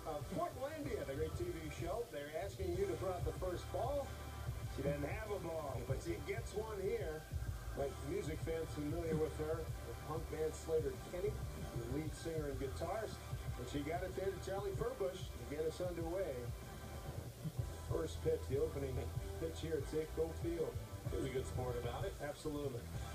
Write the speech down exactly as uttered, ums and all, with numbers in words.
Uh, Portlandia, the great T V show. They're asking you to throw out the first ball. She doesn't have a ball, but she gets one here. Like music fans familiar with her, the punk band Slater Kenny, the lead singer and guitarist. And she got it there to Charlie Furbush to get us underway. First pitch, the opening pitch here at Safeco Field. He was a good sport about it. Absolutely.